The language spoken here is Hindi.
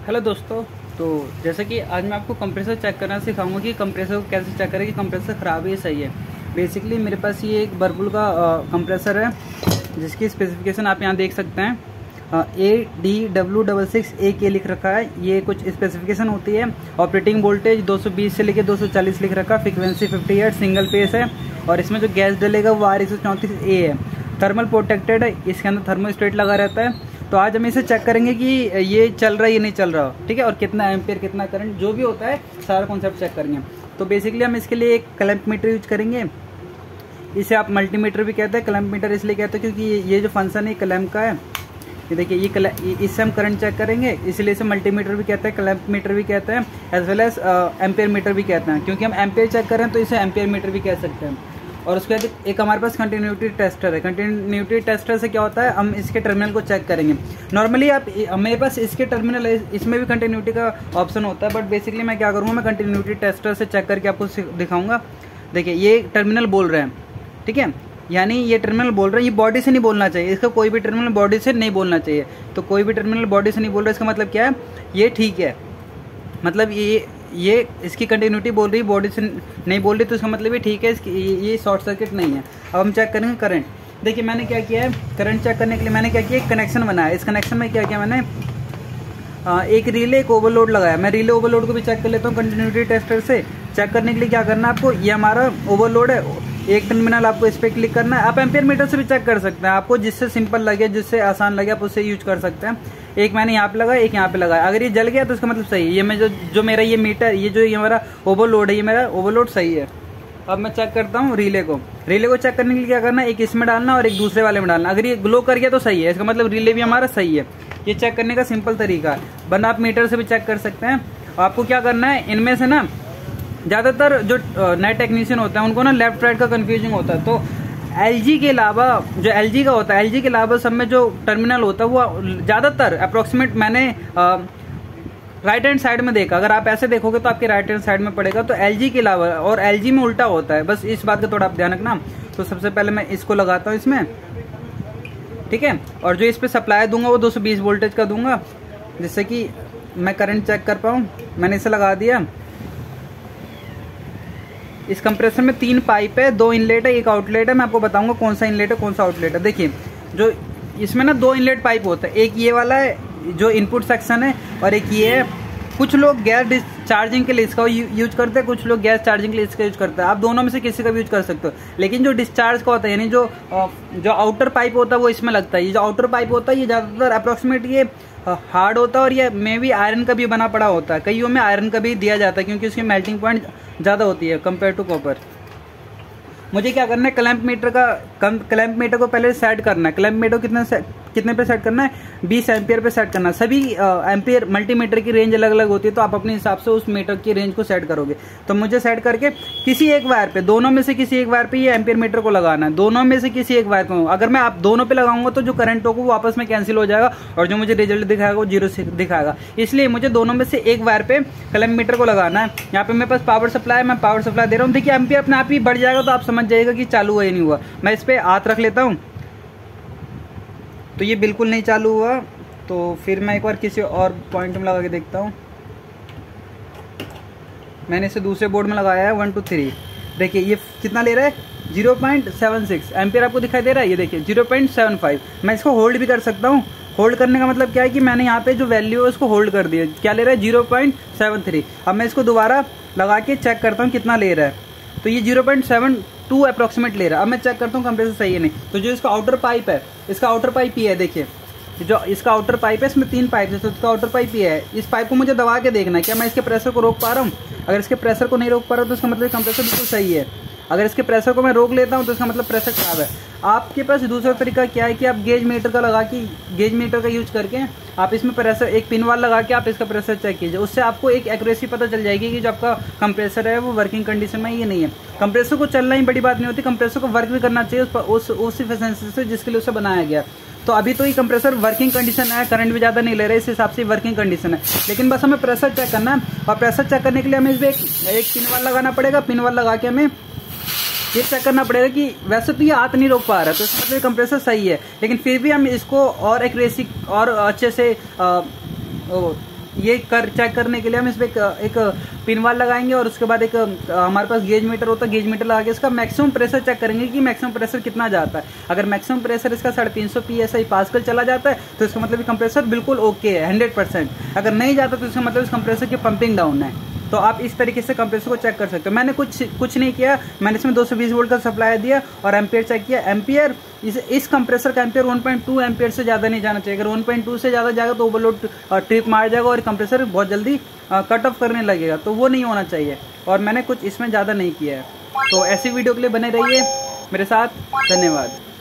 हेलो दोस्तों। तो जैसे कि आज मैं आपको कंप्रेसर चेक करना सिखाऊंगा कि कंप्रेसर को कैसे चेक करें कि कंप्रेसर ख़राब है सही है। बेसिकली मेरे पास ये एक वर्लपूल का कंप्रेसर है जिसकी स्पेसिफिकेशन आप यहाँ देख सकते हैं। ADW66AK लिख रखा है। ये कुछ स्पेसिफिकेशन होती है। ऑपरेटिंग वोल्टेज 220 से लेकर 240 लिख रखा है। फ्रिक्वेंसी 50 हर्ट्ज सिंगल फेस है और इसमें जो गैस डलेगा वो R134A है। थर्मल प्रोटेक्टेड है, इसके अंदर थर्मोस्टेट लगा रहता है। तो आज हम इसे चेक करेंगे कि ये चल रहा है या नहीं चल रहा, ठीक है, और कितना एम्पियर कितना करंट जो भी होता है सारा कॉन्सेप्ट चेक करेंगे। तो बेसिकली हम इसके लिए एक क्लैंप मीटर यूज करेंगे। इसे आप मल्टीमीटर भी कहते हैं। क्लैंप मीटर इसलिए कहते हैं क्योंकि ये जो फंक्शन है क्लैंप का है। ये देखिए इससे हम करंट चेक करेंगे, इसलिए इसे मल्टीमीटर भी कहते हैं, क्लैंप मीटर भी कहते हैं, as well as ampere meter भी कहते हैं। क्योंकि हम एम्पियर चेक करें तो इसे एम्पियर मीटर भी कह सकते हैं। और उसके बाद एक हमारे पास कंटिन्यूटी टेस्टर है। कंटिन्यूटी टेस्टर से क्या होता है, हम इसके टर्मिनल को चेक करेंगे। नॉर्मली आप मेरे पास इसके टर्मिनल है, इसमें भी कंटिन्यूटी का ऑप्शन होता है, बट बेसिकली मैं क्या करूँगा, मैं कंटिन्यूटी टेस्टर से चेक करके आपको दिखाऊंगा। देखिए ये टर्मिनल बोल रहे हैं, ठीक है, यानी ये टर्मिनल बोल रहे हैं, ये बॉडी से नहीं बोलना चाहिए। इसका कोई भी टर्मिनल बॉडी से नहीं बोलना चाहिए। तो कोई भी टर्मिनल बॉडी से नहीं बोल रहा, इसका मतलब क्या है, ये ठीक है, मतलब ये इसकी कंटिन्यूटी बोल रही है, बॉडी से नहीं बोल रही, तो इसका मतलब ये ठीक है, ये शॉर्ट सर्किट नहीं है। अब हम चेक करेंगे करंट। देखिए मैंने क्या किया है, करंट चेक करने के लिए मैंने क्या किया, एक कनेक्शन बनाया। इस कनेक्शन में क्या किया मैंने, एक रिले एक ओवरलोड लगाया। मैं रिले ओवरलोड को भी चेक कर लेता हूँ कंटिन्यूटी टेस्टर से। चेक करने के लिए क्या करना है आपको, ये हमारा ओवरलोड है, एक टर्मिनल आपको इस पर क्लिक करना है। आप एम्पियर मीटर से भी चेक कर सकते हैं, आपको जिससे सिंपल लगे, जिससे आसान लगे आप उससे यूज कर सकते हैं। एक मैंने यहाँ पे लगाया, एक यहाँ पे लगाया। अगर ये जल गया तो इसका मतलब सही है। ये मैं जो मेरा ये मीटर, ये हमारा ओवरलोड है, ये मेरा ओवरलोड सही है। अब मैं चेक करता हूँ रिले को चेक करने के लिए क्या करना है, एक इसमें डालना और एक दूसरे वाले में डालना। अगर ये ग्लो कर गया तो सही है, इसका मतलब रिले भी हमारा सही है। ये चेक करने का सिंपल तरीका है, वरना आप मीटर से भी चेक कर सकते हैं। आपको क्या करना है, इनमें से ना ज़्यादातर जो नए टेक्नीशियन होते हैं उनको ना लेफ्ट राइट का कंफ्यूजन होता है। तो LG के अलावा, जो LG का होता है, LG के अलावा सब में जो टर्मिनल होता है वो ज़्यादातर अप्रोक्सीमेट मैंने राइट हैंड साइड में देखा। अगर आप ऐसे देखोगे तो आपके राइट हैंड साइड में पड़ेगा। तो LG के अलावा, और LG में उल्टा होता है, बस इस बात का थोड़ा आप ध्यान रखना। तो सबसे पहले मैं इसको लगाता हूँ इसमें, ठीक है, और जो इस पर सप्लाई दूंगा वो 220 वोल्टेज का दूंगा, जिससे कि मैं करंट चेक कर पाऊँ। मैंने इसे लगा दिया। इस कंप्रेसर में 3 पाइप है, 2 इनलेट है, एक आउटलेट है। मैं आपको बताऊंगा कौन सा इनलेट है कौन सा आउटलेट है। देखिए जो इसमें ना 2 इनलेट पाइप होता है, एक ये वाला है जो इनपुट सेक्शन है और एक ये है। कुछ लोग गैस डिस्चार्जिंग के लिए इसका यूज करते हैं, कुछ लोग गैस चार्जिंग के लिए इसका यूज करते हैं। आप दोनों में से किसी का भी यूज कर सकते हो, लेकिन जो डिस्चार्ज का होता है, यानी जो आउटर पाइप होता है वो इसमें लगता है। ये जो आउटर पाइप होता है ये ज़्यादातर अप्रोक्सीमेट ये हार्ड होता है और ये मे भी आयरन का भी बना पड़ा होता है। कईयों में आयरन का भी दिया जाता है क्योंकि उसकी मेल्टिंग पॉइंट ज़्यादा होती है कंपेयर टू कॉपर। मुझे क्या करना है, क्लैंप मीटर को पहले सेट करना है। क्लैंप मीटर कितने पे सेट करना है, 20 एम्पियर पे सेट करना है। सभी एम्पियर मल्टीमीटर की रेंज अलग अलग होती है, तो आप अपने हिसाब से उस मीटर की रेंज को सेट करोगे। तो मुझे सेट करके किसी एक वायर पे, दोनों में से किसी एक वायर पे ये एम्पियर मीटर को लगाना है। दोनों में से किसी एक वायर को, अगर मैं आप दोनों पे लगाऊंगा तो जो करंट होगा वो आपस में कैंसिल हो जाएगा और जो मुझे रिजल्ट दिखाएगा वो 0 दिखाएगा। इसलिए मुझे दोनों में से एक वायर पे क्लैंप मीटर को लगाना है। यहाँ पे मेरे पास पावर सप्लाई है, मैं पावर सप्लाई दे रहा हूँ। देखिए एम्पियर अपने आप ही बढ़ जाएगा, तो आप समझ जाएगा कि चालू हुआ या नहीं हुआ। मैं इस पे हाथ रख लेता हूँ तो ये बिल्कुल नहीं चालू हुआ। तो फिर मैं एक बार किसी और पॉइंट में लगा के देखता हूँ। मैंने इसे दूसरे बोर्ड में लगाया है 1 2 3। देखिए ये कितना ले रहा है, 0.76 एम्पियर आपको दिखाई दे रहा है। ये देखिए 0.75। मैं इसको होल्ड भी कर सकता हूँ। होल्ड करने का मतलब क्या है कि मैंने यहाँ पे जो वैल्यू है उसको होल्ड कर दिया। क्या ले रहा है, 0.73। अब मैं इसको दोबारा लगा के चेक करता हूँ कितना ले रहा है। तो ये 0.72 अप्रोक्सीमेट ले रहा है। अब मैं चेक करता हूँ कंप्रेसर सही है नहीं। तो जो इसका आउटर पाइप है, इसका आउटर पाइप ये है। देखिए जो इसका आउटर पाइप है, इसमें 3 पाइप है, तो इसका आउटर पाइप ये है। इस पाइप को मुझे दबा के देखना है क्या मैं इसके प्रेशर को रोक पा रहा हूँ। अगर इसके प्रेशर को नहीं रोक पा रहा हूँ तो इसका मतलब कंप्रेसर बिल्कुल सही है। अगर इसके प्रेशर को मैं रोक लेता हूँ तो इसका मतलब प्रेशर खराब है। आपके पास दूसरा तरीका क्या है कि आप गेज मीटर का यूज करके आप इसमें प्रेशर, एक पिन वाल लगा के आप इसका प्रेशर चेक कीजिए। उससे आपको एक एक्यूरेसी पता चल जाएगी कि जो आपका कंप्रेसर है वो वर्किंग कंडीशन में ये नहीं है। कंप्रेसर को चलना ही बड़ी बात नहीं होती, कंप्रेसर को वर्क भी करना चाहिए उस एफिशिएंसी से जिसके लिए उसे बनाया गया। तो अभी तो ये कंप्रेसर वर्किंग कंडीशन है, करंट भी ज़्यादा नहीं ले रहा है, इस हिसाब से वर्किंग कंडीशन है। लेकिन बस हमें प्रेशर चेक करना है, और प्रेशर चेक करने के लिए हमें इसमें एक पिन वाल लगाना पड़ेगा। पिन वाल लगा के हमें ये चेक करना पड़ेगा कि वैसे तो ये हाथ नहीं रोक पा रहा है, तो इसका मतलब कंप्रेसर सही है, लेकिन फिर भी हम इसको और एक्यूरेसी और अच्छे से ये चेक करने के लिए हम इस पे एक पिन वाल लगाएंगे और उसके बाद एक हमारे पास गेज मीटर होता है, गेज मीटर लगा के इसका मैक्सिमम प्रेशर चेक करेंगे कि मैक्सिमम प्रेशर कितना जाता है। अगर मैक्सिमम प्रेशर इसका 350 PSI पास्कल चला जाता है तो इसका मतलब कंप्रेसर बिल्कुल ओके है 100%। अगर नहीं जाता तो इसका मतलब इस कंप्रेसर की पंपिंग डाउन है। तो आप इस तरीके से कंप्रेसर को चेक कर सकते हो। मैंने कुछ नहीं किया, मैंने इसमें 220 वोल्ट का सप्लाई दिया और एम्पियर चेक किया। एम्पियर इस कंप्रेसर का एम्पियर 1.2 एम्पियर से ज़्यादा नहीं जाना चाहिए। अगर 1.2 से ज़्यादा जाएगा तो ओवरलोड ट्रिप मार जाएगा और कंप्रेसर बहुत जल्दी कट ऑफ करने लगेगा, तो वो नहीं होना चाहिए। और मैंने कुछ इसमें ज़्यादा नहीं किया है। तो ऐसी वीडियो के लिए बने रहिए मेरे साथ। धन्यवाद।